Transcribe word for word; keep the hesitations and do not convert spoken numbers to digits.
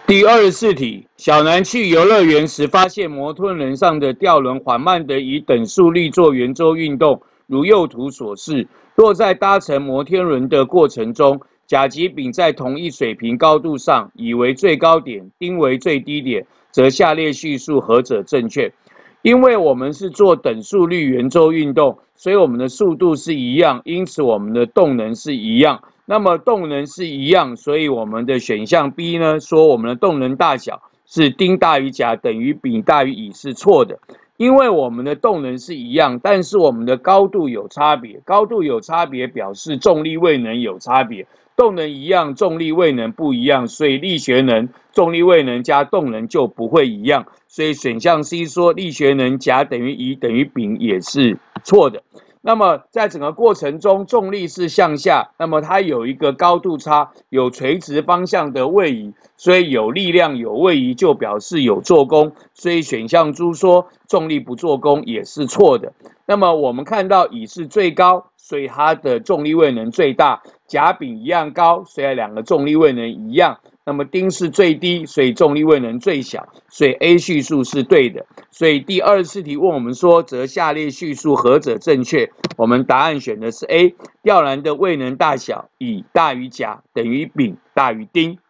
第二十四题，小南去游乐园时，发现摩托轮上的吊轮缓慢地以等速率做圆周运动，如右图所示。若在搭乘摩天轮的过程中，甲及丙在同一水平高度上，乙为最高点，丁为最低点，则下列叙述何者正确？因为我们是做等速率圆周运动，所以我们的速度是一样，因此我们的动能是一样。那么动能是一样，所以我们的选项 B 呢，说我们的动能大小是丁大于甲等于丙大于乙是错的，因为我们的动能是一样，但是我们的高度有差别，高度有差别表示重力位能有差别，动能一样，重力位能不一样，所以力学能、重力位能加动能就不会一样，所以选项 C 说力学能甲等于乙等于丙也是错的。那么在整个过程中，重力是向下，那么它有一个高度差，有垂直方向的位移，所以有力量有位移就表示有做功，所以选项猪说重力不做功也是错的。那么我们看到乙是最高，所以它的重力位能最大，甲丙一样高，所以两个重力位能一样。那么丁是最低，所以重力位能最小，所以 A 叙述是对的。所以第二十四题问我们说，则下列叙述何者正确？我们答案选的是 A， 吊篮的位能大小，乙大于甲等于丙大于丁。